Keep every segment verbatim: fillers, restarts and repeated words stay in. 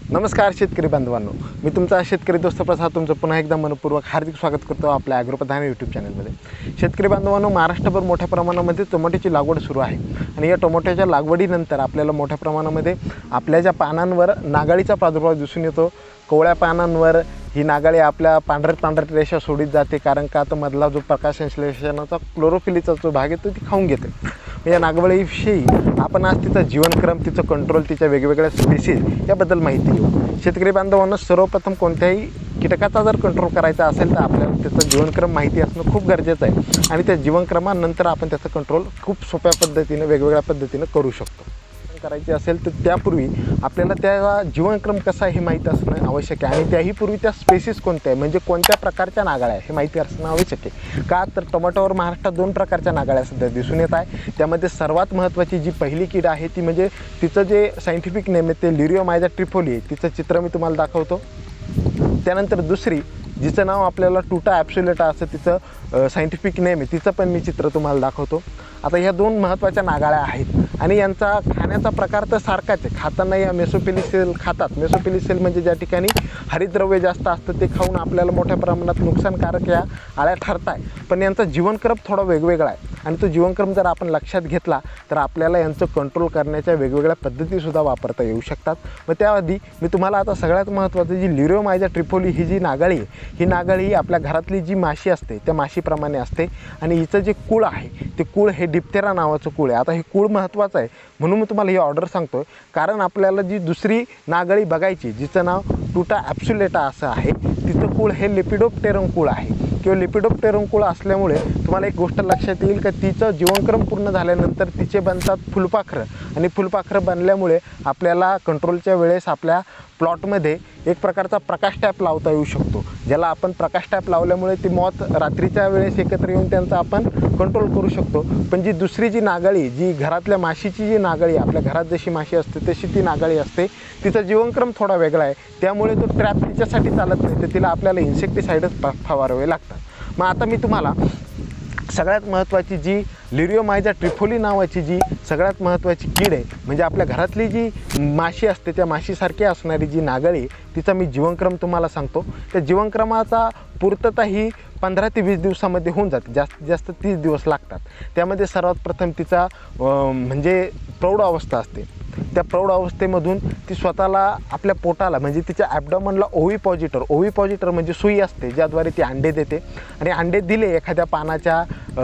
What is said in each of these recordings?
नमस्कार शेतकरी बांधवांनो, मी तुमचा शेतकरी दोस्त प्रसाद तुमचं पुन्हा एकदा मनपूर्वक हार्दिक स्वागत करतो आपल्या ॲग्रोप्रधान यूट्यूब चॅनलमध्ये। शेतकरी बांधवांनो, महाराष्ट्रभर मोठ्या प्रमाणामध्ये टोमॅटोची लागवड सुरू आहे आणि या टोमॅटोच्या लागवडीनंतर आपल्याला मोठ्या प्रमाणामध्ये आपल्या ज्या पानांवर नागाळीचा प्रादुर्भाव दिसून येतो, कोवळ्या पानांवर ही नागाळी आपल्या पांढरट पांढरट रेषा सोडीत जाते, कारण का तर मधला जो प्रकाश संश्लेषणाचा क्लोरोफिलीचा जो भाग आहे तो ती खाऊन घेते। या नागवळीविषयी आपण आज तिचा जीवनक्रम, तिचं कंट्रोल, तिच्या वेगवेगळ्या स्पेसीज याबद्दल माहिती घेऊ। शेतकरी बांधवांना सर्वप्रथम कोणत्याही कीटकाचा जर कंट्रोल करायचा असेल तर आपल्याला त्याचं जीवनक्रम माहिती असणं खूप गरजेचं आहे आणि त्या जीवनक्रमानंतर आपण त्याचं कंट्रोल खूप सोप्या पद्धतीने वेगवेगळ्या पद्धतीने करू शकतो। करायची असेल तर त्यापूर्वी आपल्याला त्या जीवनक्रम कसा आहे हे माहिती असणं आवश्यक आहे आणि त्याही पूर्वी त्या स्पेसीस कोणत्या आहे, म्हणजे कोणत्या प्रकारच्या नागाळ्या आहे हे माहिती असणं आवश्यक आहे। का तर टोमॅटोवर महाराष्ट्रात दोन प्रकारच्या नागाळ्या सध्या दिसून येत आहे। त्यामध्ये सर्वात महत्त्वाची जी पहिली कीड आहे ती म्हणजे तिचं जे सायंटिफिक नेम आहे ते लिरिओमायझा ट्रिफोली आहे, तिचं चित्र मी तुम्हाला दाखवतो। त्यानंतर दुसरी जिचं नाव आपल्याला टुटा ॲप्सुलेटा असं तिचं सायंटिफिक नेम आहे, तिचं पण मी चित्र तुम्हाला दाखवतो। आता ह्या दोन महत्त्वाच्या नागाळ्या आहेत आणि यांचा खाण्याचा प्रकार तर सारखाच आहे। खाताना या मेसोपिलिसेल खातात। मेसोपिलिसेल म्हणजे ज्या ठिकाणी हरितद्रव्य जास्त असतं ते खाऊन आपल्याला मोठ्या प्रमाणात नुकसानकारक या आळ्या ठरत आहे, पण यांचा जीवनक्रम थोडा वेगवेगळा आहे आणि तो जीवनक्रम जर आपण लक्षात घेतला तर आपल्याला यांचं कंट्रोल करण्याच्या वेगवेगळ्या पद्धतीसुद्धा वापरता येऊ शकतात। मग त्याआधी मी तुम्हाला आता सगळ्यात महत्त्वाचं जी लिरिओमायझा ट्रिफोली ही जी नागाळी आहे, ही नागाळी आपल्या घरातली जी माशी असते त्या माशीप्रमाणे असते आणि हिचं जे कूळ आहे ते कूळ हे डिप्थेरा नावाचं कूळ आहे। आता हे कूळ महत्त्वाचं आहे म्हणून मी तुम्हाला ही ऑर्डर सांगतोय, कारण आपल्याला जी दुसरी नागाळी बघायची जिचं नाव टुटा ॲप्सुलेटा असं आहे, तिचं कूळ हे लेपिडोप्टेरम कूळ आहे किंवा लेपिडोप्टेरम कूळ असल्यामुळे तुम्हाला एक गोष्ट लक्षात येईल का तिचं जीवनक्रम पूर्ण झाल्यानंतर तिचे बनतात फुलपाखरं आणि फुलपाखरं बनल्यामुळे आपल्याला कंट्रोलच्या वेळेस आपल्या प्लॉटमध्ये एक प्रकारचा प्रकाश टॅप लावता येऊ शकतो, ज्याला आपण प्रकाश टॅप लावल्यामुळे ती मॉथ रात्रीच्या वेळेस एकत्र येऊन त्यांचा आपण कंट्रोल करू शकतो। पण जी दुसरी जी नागाळी, जी घरातल्या माशीची जी नागाळी, आपल्या घरात जशी माशी असते तशी ती नागाळी असते, तिचा जीवनक्रम थोडा वेगळा आहे, त्यामुळे तो ट्रॅप तिच्यासाठी चालत नाही, तर तिला आपल्याला इन्सेक्टिसाइडच फवारावे लागतात। मग आता मी तुम्हाला सगळ्यात महत्त्वाची जी लिरिओमायझा ट्रिफोली नावाची जी सगळ्यात महत्त्वाची कीड आहे, म्हणजे आपल्या घरातली जी माशी असते त्या माशीसारखी असणारी जी नागाळी, तिचा मी जीवनक्रम तुम्हाला सांगतो। त्या जीवनक्रमाचा पूर्तता ही पंधरा ते वीस दिवसामध्ये होऊन जाते, जास्तीत जास्त तीस दिवस लागतात। त्यामध्ये सर्वात प्रथम तिचा म्हणजे प्रौढ अवस्था असते, त्या प्रौढ अवस्थेमधून ती स्वतःला आपल्या पोटाला म्हणजे तिच्या ॲबडॉमनला ओव्हिपॉजिटर, ओव्हिपॉजिटर म्हणजे सुई असते ज्याद्वारे ती अंडे देते आणि अंडे दिले एखाद्या पानाच्या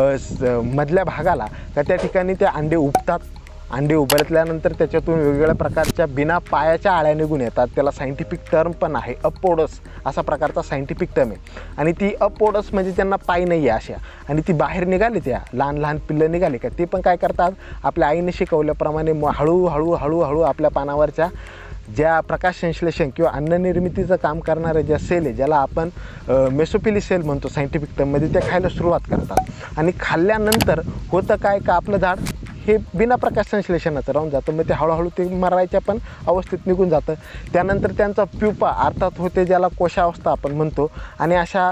मधल्या भागाला का त्या ठिकाणी ते अंडे उबतात। अंडे उबलल्यानंतर त्याच्यातून वेगवेगळ्या प्रकारच्या बिना पायाच्या आळ्या निघून येतात, त्याला सायंटिफिक टर्म पण आहे, अपोडस असा प्रकारचा सायंटिफिक टर्म आहे आणि ती अपोडस म्हणजे त्यांना पाय नाही आहे अशा, आणि ती बाहेर निघाली, त्या लहान लहान पिल्लं निघाली का ते पण काय करतात, आपल्या आईने शिकवल्याप्रमाणे हळूहळू हळूहळू आपल्या पानावरच्या ज्या प्रकाश संश्लेषण किंवा अन्ननिर्मितीचं काम करणारे ज्या सेल आहे, ज्याला आपण मेसोपिली सेल म्हणतो सायंटिफिक टर्ममध्ये, त्या खायला सुरुवात करतात आणि खाल्ल्यानंतर होतं काय का आपलं झाड हे बिना प्रकाश संश्लेषणाचं राहून जातं, मग ते हळूहळू ते मरायच्या पण अवस्थेत निघून जातं। त्यानंतर त्यांचा प्युपा अर्थात होते, ज्याला कोशावस्था आपण म्हणतो, आणि अशा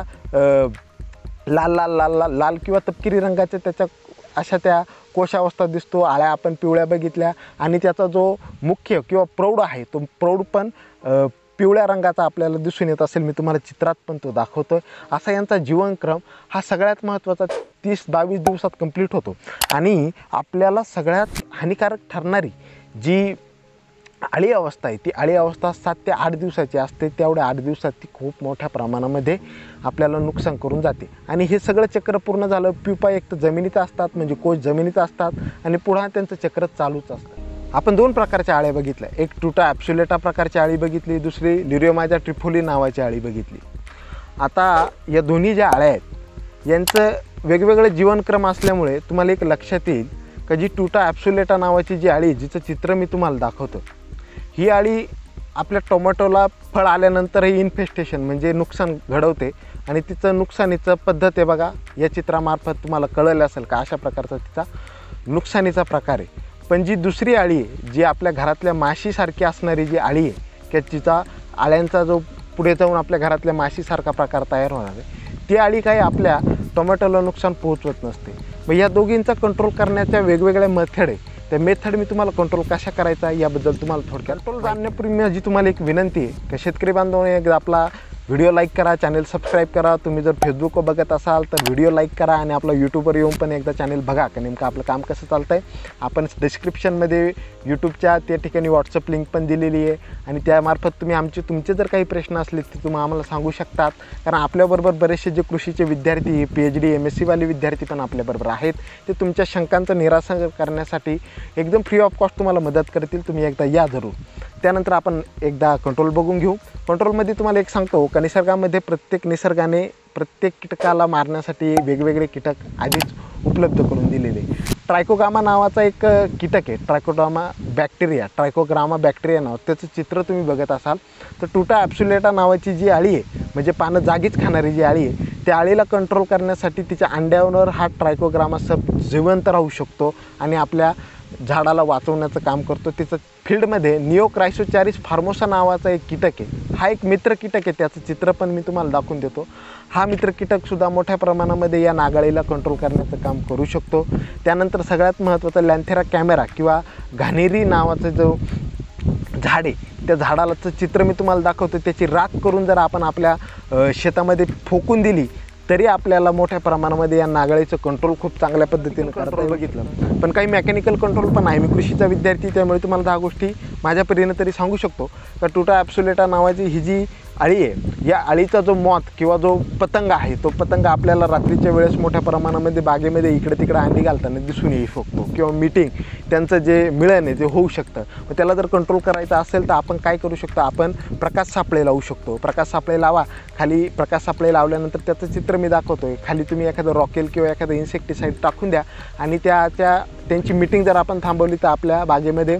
लाल लाल लाल लाल लाल किंवा तपकिरी रंगाच्या त्याच्या अशा त्या कोशावस्था दिसतो। आळ्या आपण पिवळ्या बघितल्या आणि त्याचा जो मुख्य किंवा प्रौढ आहे तो प्रौढ पण पिवळ्या रंगाचा आपल्याला दिसून येत असेल, मी तुम्हाला चित्रात पण तो दाखवतो आहे। असा यांचा जीवनक्रम हा सगळ्यात महत्त्वाचा तीस बावीस दिवसात कंप्लीट होतो आणि आपल्याला सगळ्यात हानिकारक ठरणारी जी आळी अवस्था आहे ती आळी अवस्था सात ते आठ दिवसाची असते। तेवढ्या आठ दिवसात ती खूप मोठ्या प्रमाणामध्ये आपल्याला नुकसान करून जाते आणि हे सगळं चक्र पूर्ण झालं, प्युपा एक तर जमिनीत असतात म्हणजे कोश जमिनीत असतात आणि पुन्हा त्यांचं चक्र चालूच असतं। आपण दोन प्रकारच्या आळ्या बघितल्या, एक टुटा ॲप्सुलेटा प्रकारची आळी बघितली, दुसरी लिरिओमायझा ट्रिफोली नावाची आळी बघितली। आता या दोन्ही ज्या आळ्या आहेत यांचं वेगवेगळे जीवनक्रम असल्यामुळे तुम्हाला एक लक्षात येईल का जी टुटा ॲप्सुलेटा नावाची जी आळी, जिचं चित्र मी तुम्हाला दाखवतो, ही आळी आपल्या टोमॅटोला फळ आल्यानंतरही इन्फेस्टेशन म्हणजे नुकसान घडवते आणि तिचं नुकसानीचं पद्धत आहे बघा, या चित्रामार्फत तुम्हाला कळलं असेल का अशा प्रकारचा तिचा नुकसानीचा प्रकार आहे। पण जी दुसरी आळी आहे, जी आपल्या घरातल्या माशीसारखी असणारी जी आळी आहे की तिचा आळ्यांचा जो पुढे जाऊन आपल्या घरातल्या माशीसारखा प्रकार तयार होणार आहे, ती आळी काही आपल्या टोमॅटोला नुकसान पोहोचवत नसते। मग या दोघींचा कंट्रोल करण्याच्या वेगवेगळ्या मेथड आहे, त्या मेथड मी तुम्हाला कंट्रोल कशा करायचा याबद्दल तुम्हाला थोडक्यात कंट्रोल जाणण्यापूर्वी माझी तुम्हाला एक विनंती आहे की शेतकरी बांधवांनो एकदा आपला व्हिडिओ लाईक करा, चॅनल सबस्क्राईब करा। तुम्ही जर फेसबुकवर बघत असाल तर व्हिडिओ लाईक करा आणि आपला यूट्यूबवर येऊन पण एकदा चॅनल बघा की नेमकं आपलं काम कसं चालतं आहे। आपण डिस्क्रिप्शनमध्ये यूट्यूबच्या त्या ठिकाणी व्हॉट्सअप लिंक पण दिलेली आहे आणि त्यामार्फत तुम्ही आमचे तुमचे जर काही प्रश्न असले ते तुम्ही आम्हाला सांगू शकतात, कारण आपल्याबरोबर बरेचसे जे कृषीचे विद्यार्थी, P H D M S सीवाले विद्यार्थी पण आपल्याबरोबर आहेत, ते तुमच्या शंकांचं निरासन करण्यासाठी एकदम फ्री ऑफ कॉस्ट तुम्हाला मदत करतील। तुम्ही एकदा या जरूर। त्यानंतर आपण एकदा कंट्रोल बघून घेऊ। कंट्रोलमध्ये तुम्हाला एक सांगतो का निसर्गामध्ये प्रत्येक निसर्गाने प्रत्येक कीटकाला मारण्यासाठी वेगवेगळे कीटक आधीच उपलब्ध करून दिलेले। ट्रायकोग्रामा नावाचा एक कीटक आहे, ट्रायकोग्रामा बॅक्टेरिया, ट्रायकोग्रामा बॅक्टेरिया नाव, त्याचं चित्र तुम्ही बघत असाल तर टुटा ॲब्सुलेटा नावाची जी अळी आहे, म्हणजे पानं जागीच खाणारी जी अळी आहे, त्या अळीला कंट्रोल करण्यासाठी तिच्या अंड्यावर हा ट्रायकोग्रामा सब जिवंत राहू शकतो आणि आपल्या झाडाला वाचवण्याचं काम करतो। तिचं फील्डमध्ये निओक्रायसोचॅरिस फार्मोसा नावाचा एक कीटक आहे, हा एक मित्र कीटक आहे, त्याचं चित्र पण मी तुम्हाला दाखवून देतो। हा मित्र कीटकसुद्धा मोठ्या प्रमाणामध्ये या नागाळीला कंट्रोल करण्याचं काम करू शकतो। त्यानंतर सगळ्यात महत्त्वाचं लॅन्थेरा कॅमेरा किंवा घाणेरी नावाचं जो झाड आहे, त्या झाडालाचं चित्र मी तुम्हाला दाखवतो। त्याची राख करून जर आपण आपल्या शेतामध्ये फोकून दिली तरी आपल्याला मोठ्या प्रमाणामध्ये या नागाळीचं कंट्रोल खूप चांगल्या पद्धतीने करता बघितलं। पण काही मेकॅनिकल कंट्रोल पण आहे। मी कृषीचा विद्यार्थी त्यामुळे तुम्हाला दहा गोष्टी माझ्या परीने तरी सांगू शकतो का टुटा ॲब्सुलेटा नावाची ही जी अळी आहे, या अळीचा जो मॉथ किंवा जो पतंग आहे, तो पतंग आपल्याला रात्रीच्या वेळेस मोठ्या प्रमाणामध्ये बागेमध्ये इकडे तिकडे अंडी घालताना दिसून येऊ शकतो किंवा मीटिंग त्यांचं जे मिळण आहे ते होऊ शकतं। मग त्याला जर कंट्रोल करायचं असेल तर आपण काय करू शकतो, आपण प्रकाश सापळे लावू शकतो। प्रकाश सापळे लावा, खाली प्रकाश सापळे लावल्यानंतर त्याचं चित्र मी दाखवतो आहे, खाली तुम्ही एखादं रॉकेल किंवा एखादं इन्सेक्टिसाईड टाकून द्या आणि त्याच्या त्यांची मीटिंग जर आपण थांबवली तर आपल्या बागेमध्ये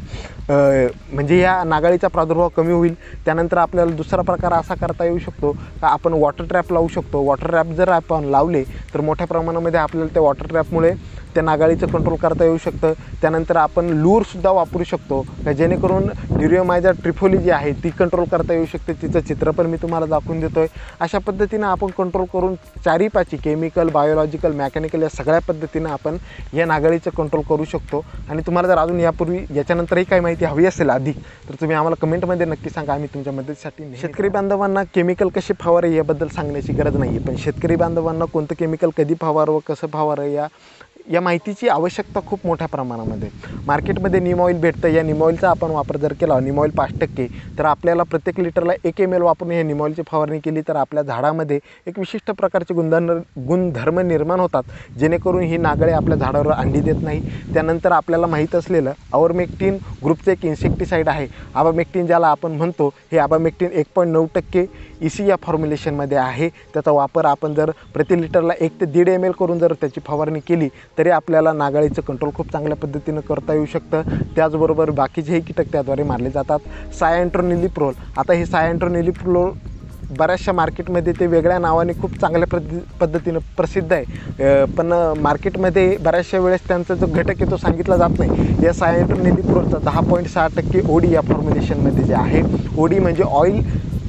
म्हणजे या नागाळीचा प्रादुर्भाव कमी होईल। त्यानंतर आपल्याला दुसरा प्रकार असा करता येऊ शकतो का आपण वॉटर ट्रॅप लावू शकतो। वॉटर ट्रॅप जर आपण लावले तर मोठ्या प्रमाणामध्ये आपल्याला त्या वॉटर ट्रॅपमुळे त्या नागाळीचं कंट्रोल करता येऊ शकतं। त्यानंतर आपण लूरसुद्धा वापरू शकतो का जेणेकरून ड्युरियोमायझा ट्रिफोली जी आहे ती कंट्रोल करता येऊ शकते। तिचं चित्र पण मी तुम्हाला दाखवून देतो आहे। अशा पद्धतीनं आपण कंट्रोल करून चारी पाची केमिकल, बायोलॉजिकल, मेकॅनिकल या सगळ्या पद्धतीनं आपण या नागाळीचं कंट्रोल करू शकतो। आणि तुम्हाला जर अजून यापूर्वी याच्यानंतरही काही माहिती हवी असेल अधिक तर तुम्ही आम्हाला कमेंटमध्ये नक्की सांगा, आम्ही तुमच्या मदतीसाठी। शेतकरी बांधवांना केमिकल कसे फवारे याबद्दल सांगण्याची गरज नाही आहे, पण शेतकरी बांधवांना कोणतं केमिकल कधी फवारावं, कसं फवारं या या माहितीची आवश्यकता खूप मोठ्या प्रमाणामध्ये। मार्केटमध्ये निम ऑइल भेटतं, या निम ऑइलचा आपण वापर जर केला, निम ऑइल पाच टक्के, तर आपल्याला प्रत्येक लिटरला एक एम एल वापरून हे निम ऑइलची फवारणी केली तर आपल्या झाडामध्ये एक विशिष्ट प्रकारचे गुणधर्म गुणधर्म निर्माण होतात, जेणेकरून ही नागाळे आपल्या झाडावर अंडी देत नाही। त्यानंतर आपल्याला माहीत असलेलं आबामेक्टिन ग्रुपचं एक इन्सेक्टिसाईड आहे, आबामेक्टिन ज्याला आपण म्हणतो, हे आबामेक्टिन एक पॉईंट नऊ टक्के ई सी या फॉर्म्युलेशनमध्ये आहे। त्याचा वापर आपण जर प्रति लिटरला एक ते दीड एम एल करून जर त्याची फवारणी केली तरी आपल्याला नागाळीचं कंट्रोल खूप चांगल्या पद्धतीनं करता येऊ शकतं। त्याचबरोबर बाकीचेही कीटक त्याद्वारे मारले जातात। सायँट्रोनिलिप्रोल, आता हे सायँट्रोनिलिप्रोल बऱ्याचशा मार्केटमध्ये ते वेगळ्या नावाने खूप चांगल्या पद्धती पद्धतीनं प्रसिद्ध आहे, पण मार्केटमध्ये बऱ्याचशा वेळेस त्यांचा जो घटक आहे तो सांगितला जात नाही। या सायँट्रोनिलिप्रोलचा दहा पॉईंट सहा टक्के ओडी या फॉर्म्युलेशनमध्ये जे आहे, ओडी म्हणजे ऑइल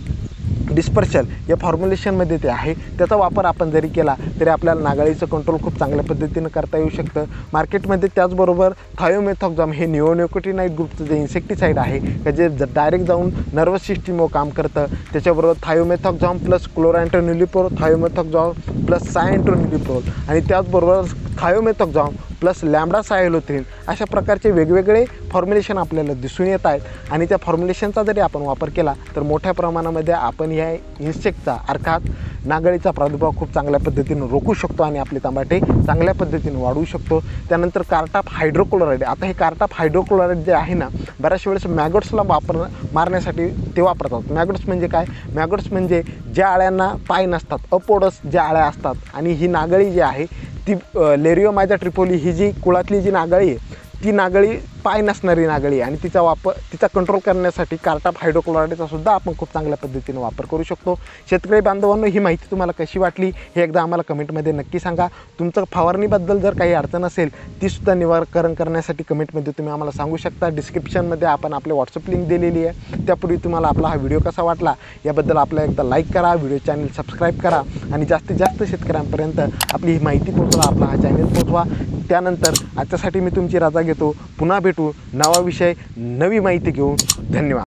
डिस्पर्शन या फॉर्म्युलेशनमध्ये ते आहे, त्याचा वापर आपण जरी केला तरी आपल्याला नागाळीचं कंट्रोल खूप चांगल्या पद्धतीनं करता येऊ शकतं। मार्केटमध्ये त्याचबरोबर थायोमेथॉक्झाम हे निओनिकोटिनाइड ग्रुपचं जे इन्सेक्टिसाईड आहे का जे डायरेक्ट जाऊन नर्वस सिस्टीमवर काम करतं, त्याच्याबरोबर थायोमेथॉक्झाम प्लस क्लोरॅन्ट्रोनिलिप्रोल, थायोमेथॉक्झाम प्लस सायँट्रोनिलिप्रोल आणि त्याचबरोबर थायोमेथॉक्झाम प्लस लॅम्बडा सायलोथ्रिन अशा प्रकारचे वेगवेगळे फॉर्म्युलेशन आपल्याला दिसून येत आहेत। आणि त्या फॉर्म्युलेशनचा जरी आपण वापर केला तर मोठ्या प्रमाणामध्ये आपण ह्या इन्सेक्टचा अर्थात नागाळीचा प्रादुर्भाव खूप चांगल्या पद्धतीनं रोखू शकतो आणि आपले टमाटे चांगल्या पद्धतीनं वाढवू शकतो। त्यानंतर कार्टाप हायड्रोक्लोराईड, आता हे कार्टाप हायड्रोक्लोराईड जे आहे ना, बऱ्याच वेळेस मॅगोट्सला वापर मारण्यासाठी ते वापरतात। मॅगोट्स म्हणजे काय, मॅगोट्स म्हणजे ज्या अळ्यांना पाय नसतात, अपोडस ज्या अळ्या असतात, आणि ही नागाळी जी आहे ती लेरिओमायझा ट्रिफोली ही जी कुळातली जी नागाळी आहे ती नागाळी पाय नसणारी नागाळी आणि तिचा वापर तिचा कंट्रोल करण्यासाठी कार्टाप हायड्रोक्लोराईडचा सुद्धा आपण खूप चांगल्या पद्धतीने वापर करू शकतो। शेतकरी बांधवांनो, ही माहिती तुम्हाला कशी वाटली हे एकदा आम्हाला कमेंटमध्ये नक्की सांगा। तुमचं फवारणीबद्दल जर काही अडचण असेल तीसुद्धा निवारण करण्यासाठी कमेंटमध्ये तुम्ही आम्हाला सांगू शकता। डिस्क्रिप्शनमध्ये आपण आपले व्हॉट्सअप लिंक दिलेली आहे। त्यापूर्वी तुम्हाला आपला हा व्हिडिओ कसा वाटला याबद्दल आपला एकदा लाईक करा, व्हिडिओ चॅनल सबस्क्राईब करा आणि जास्तीत जास्त शेतकऱ्यांपर्यंत आपली ही माहिती पोहोचवा, आपला हा चॅनल पोहोचवा। त्यानंतर आजच्यासाठी मी तुमची रजा घेतो. पुन्हा भेटू नवा विषय नवी माहिती घेऊन. धन्यवाद.